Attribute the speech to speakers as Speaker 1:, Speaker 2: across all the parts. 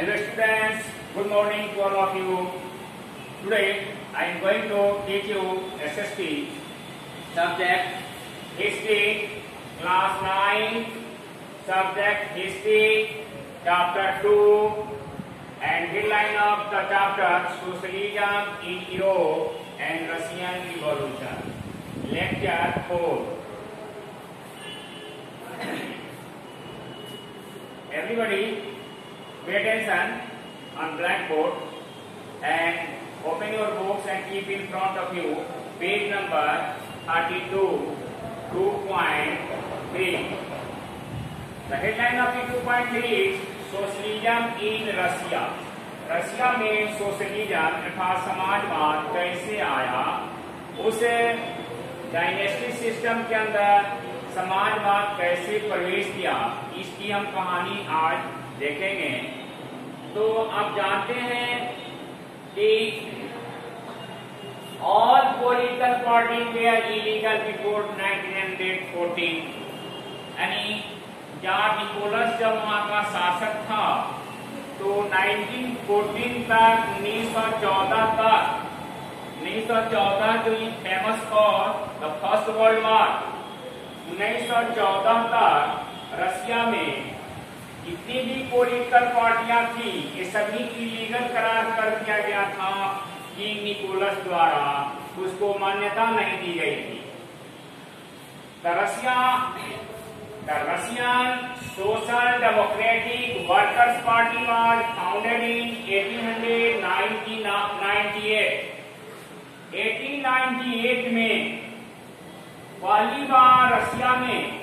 Speaker 1: Hello students, good morning to all of you. Today I am going to teach you SST subject History, class 9, subject History, chapter 2, and headline of the chapter Socialism in Europe and Russian Revolution. Lecture 4. Everybody pay attention on blackboard and open your books and keep in front of you page number 32, 2.3. The headline of the 2.3 is Socialism in Russia. Russia में socialism अर्थात समाजवाद कैसे आया, उस dynasty system के अंदर समाजवाद कैसे प्रवेश किया, इसकी हम कहानी आज देखेंगे। तो आप जानते हैं कि all political party were illegal before 1914, यानी जाट निकोलस जब वहां का शासक था तो 1914 तक 1914 जो famous for the first world war, 1914 तक रशिया में जितनी भी पॉलिटिकल पार्टियां थी ये सभी इलीगल करार कर दिया गया था किंग निकोलस द्वारा, उसको मान्यता नहीं दी गई थी। The Russian Social Democratic Workers Party was founded in 1898. 1898 में पहली बार रशिया में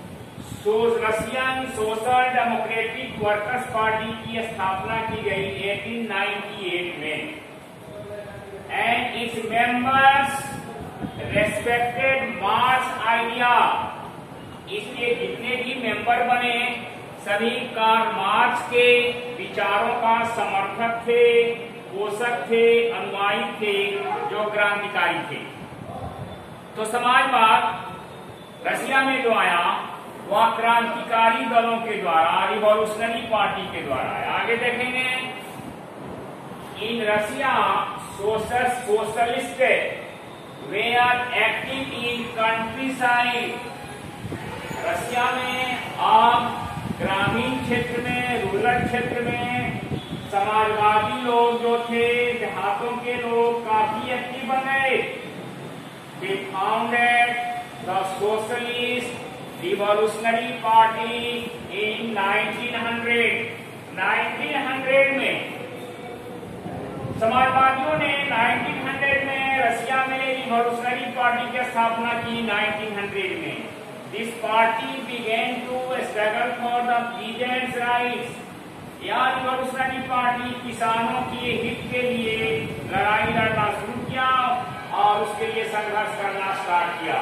Speaker 1: Russian social democratic workers party की स्थापना की गई 1898 में, and its members respected Marx idea. इसके जितने भी मेंबर बने सभी कार्ल मार्क्स के विचारों का समर्थक थे, पोषक थे, अनुयायी थे, जो क्रांतिकारी थे। तो समाजवाद रशिया में जो आया वह क्रांतिकारी दलों के द्वारा, रिवॉल्यूशनरी पार्टी के द्वारा आया। आगे देखेंगे, in Russia socialist were active in countryside. Russia में आप ग्रामीण क्षेत्र में, रूरल क्षेत्र में समाजवादी लोग जो थे, देहातों के लोग काफी एक्टिव बन गए। They founded the socialist revolutionary party in 1900। 1900 में समाजवादियों ने 1900 में रशिया में रिवॉल्यूशनरी पार्टी की स्थापना की। 1900 में this party began to struggle for the peasants rights. यह रिवॉल्यूशनरी पार्टी किसानों के हित के लिए लड़ाई लड़ना शुरू किया और उसके लिए संघर्ष करना स्टार्ट किया।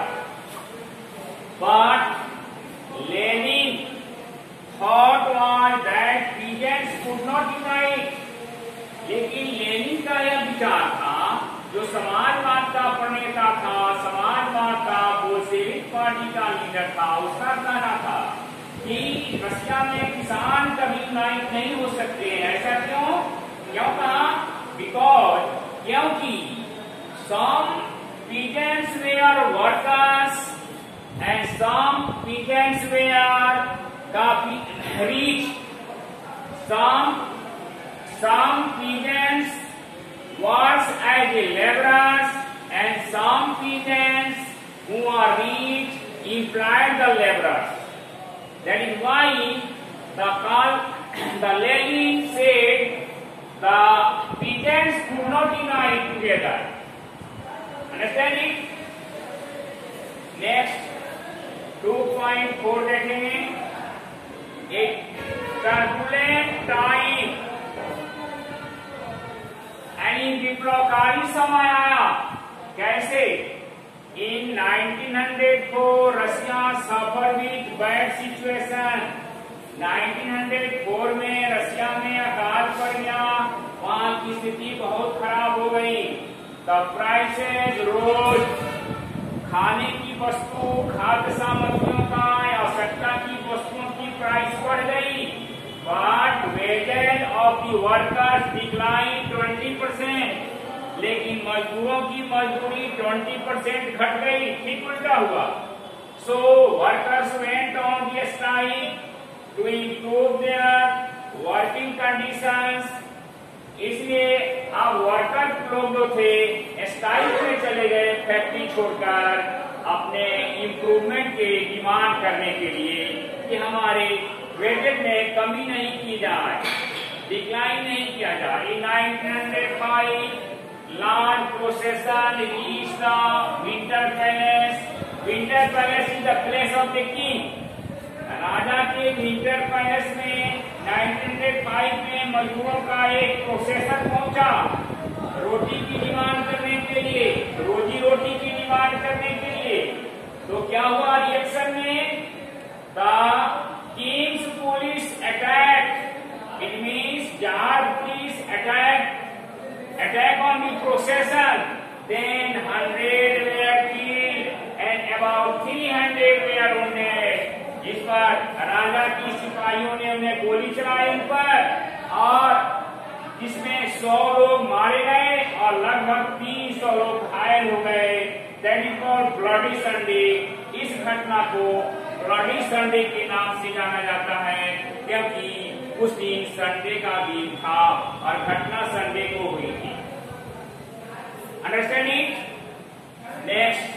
Speaker 1: But Lenin thought was that peasants could not unite. लेकिन लेनिन का यह विचार था, जो समाजवाद का प्रणेता था, समाजवाद का बोल्शेविक पार्टी का लीडर था, उसका कहना था कि रशिया में किसान कभी यूनाइट नहीं हो सकते। ऐसा क्यों कहा? क्योंकि some peasants were workers and some peasants were rich. Some peasants works as laborers and some peasants who are rich employed the laborers. That is why the Lenin said the peasants could not unite together. Understand it? Next 2.4 देखेंगे, एक turbulent time यानी विप्लवकारी समय आया। कैसे? In 1904 Russia suffer with bad situation. 1904 में Russia में अकाल पड़ गया, वहां की स्थिति बहुत खराब हो गई। द प्राइसेज रोज, खाने की वस्तु, खाद्य सामग्रियों का, आवश्यकता की वस्तुओं की प्राइस बढ़ गई। But wages of the workers decline 20%, लेकिन मजदूरों की मजदूरी 20% घट गई, ठीक उल्टा हुआ। So workers went on the strike to improve their working conditions. इसलिए अब वर्कर लोग जो थे स्ट्राइक में चले गए फैक्ट्री छोड़कर अपने इम्प्रूवमेंट के डिमांड करने के लिए कि हमारे वेजेज में कमी नहीं की जाए, डिक्लाइन नहीं किया जाए। In 1905 long procession reach the winter palace. Winter palace is the place of the king. राजा के विंटर पैलेस में 1905 में मजदूरों का एक प्रोसेसन पहुंचा रोटी की डिमांड करने के लिए, रोजी रोटी की डिमांड करने के लिए। तो क्या हुआ रिएक्शन में? The king's police attack, it means tsar police attack on the procession. Then 100 were killed and about 300 were wounded। जिस पर राजा की सिपाहियों ने उन्हें गोली चलाई उन पर, और जिसमें 100 लोग मारे गए और लगभग 300 लोग घायल हो गए। That is called bloody Sunday. इस घटना को ब्लडी संडे के नाम से जाना जाता है क्योंकि उस दिन संडे का दिन था और घटना संडे को हुई थी। Understand it? नेक्स्ट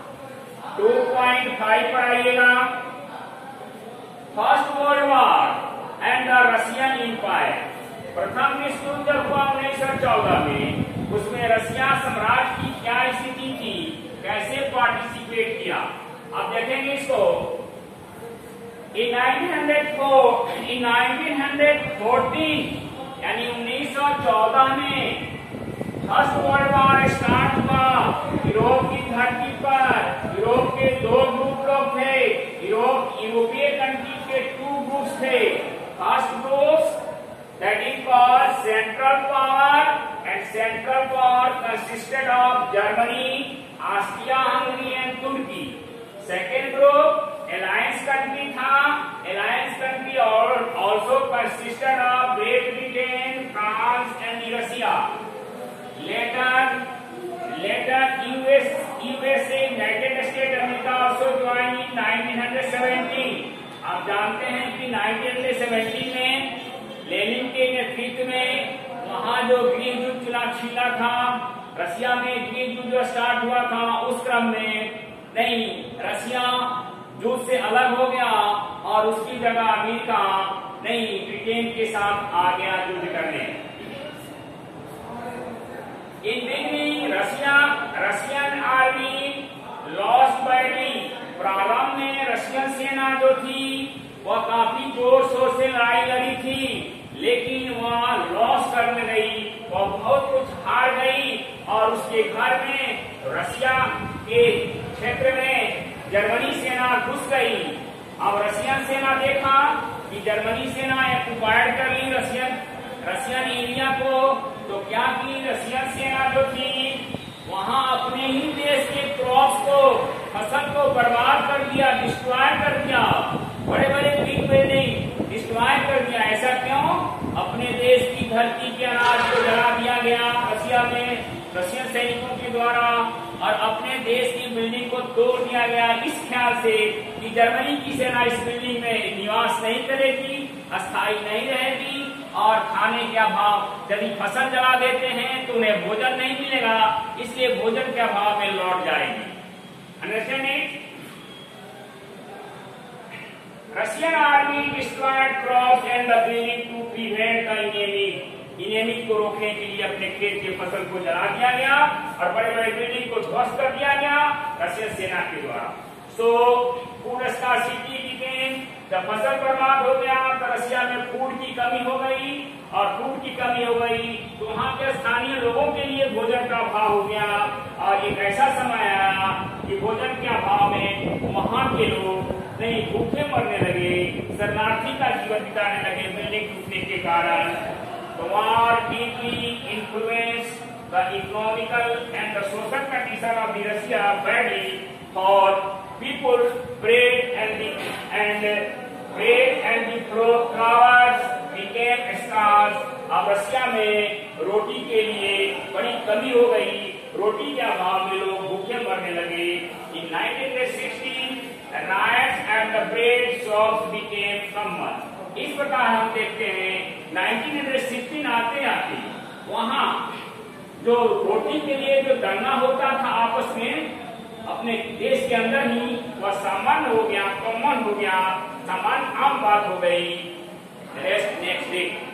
Speaker 1: 2.5 पर आइएगा। First world war and the Russian empire. प्रथम विश्व युद्ध जब हुआ 1914 में, उसमें रशिया साम्राज्य की क्या स्थिति थी, कैसे पार्टिसिपेट किया, आप देखेंगे इसको। इन 1914 यानी 1914 में फर्स्ट वर्ल्ड वॉर स्टार्ट हुआ यूरोप की धरती पर। यूरोप के 2 ग्रुप लोग थे। यूरोपीय कंट्री के 2 ग्रुप्स थे। First group that is called central power, and central power consisted of Germany, Austria Hungary and तुर्की। सेकेंड ग्रुप अलायंस कंट्री था। Alliance country also consisted of Great Britain, France and Russia. Later USA, United States America also joined in 1917। आप जानते हैं कि 1917 में Lenin के नेतृत्व में वहां जो गृह युद्ध छिड़ा था, रशिया में गृह युद्ध जो स्टार्ट हुआ था, उस क्रम में नहीं, रशिया युद्ध से अलग हो गया और उसकी जगह अमेरिका नहीं, ब्रिटेन के साथ आ गया युद्ध करने। In beginning, Russian army lost badly। प्रारंभ में रशियन सेना जो थी वह काफी जोर शोर से लड़ाई लड़ी थी, लेकिन वह लॉस करने गई, वह बहुत कुछ हार गई और उसके घर में रशिया के क्षेत्र में जर्मनी सेना घुस गई। अब रशियन सेना देखा कि जर्मनी सेना ऑक्युपाइड कर ली रशियन एरिया को, तो क्या की रशियन सेना जो थी वहां अपने ही देश के क्रॉप्स को, फसल को बर्बाद कर दिया, डिस्ट्रॉय कर दिया। बड़े बड़े बिग बिल्डिंग डिस्ट्रॉय कर दिया। ऐसा क्यों? अपने देश की धरती के अनाज को जला दिया गया रशिया में, रशियन सैनिकों के द्वारा, और अपने देश की बिल्डिंग को तोड़ दिया गया इस ख्याल से कि जर्मनी की सेना इस बिल्डिंग में निवास नहीं करेगी, अस्थायी नहीं रहेगी, और खाने के अभाव, यदि फसल जला देते हैं तो उन्हें भोजन नहीं मिलेगा, इसलिए भोजन के अभाव में लौट जाएंगे। Understand it? Russian army destroyed crops and the building to prevent the enemy को रोकने के लिए अपने खेत की फसल को जला दिया गया और बड़े बड़े बिल्डिंग को ध्वस्त कर दिया गया रशियन सेना के द्वारा। सो फूड स्कार्सिटी बिकेम, जब फसल बर्बाद हो गया तो रशिया में फूड की कमी हो गई, और फूड की कमी हो गई तो वहाँ के स्थानीय लोगों के लिए भोजन का अभाव हो गया, और एक ऐसा समय आया कि भोजन के अभाव में वहाँ के लोग नहीं भूखे मरने लगे, शरणार्थी का जीवन बिताने लगे बिल्डिंग टूटने के कारण। The war deeply influenced the economical and the social condition of the Russia badly, for people bread and the flowers became scarce अब रसिया में रोटी के लिए बड़ी कमी हो गई, रोटी के अभाव में लोग भूखे मरने लगे। In 1916 rice and the bread shops became common. इस प्रकार हम देखते हैं 1916 आते आते वहां जो रोटी के लिए जो धरना होता था आपस में अपने देश के अंदर ही, वह सामान्य हो गया, कॉमन हो गया, सामान्य आम बात हो गई। Next day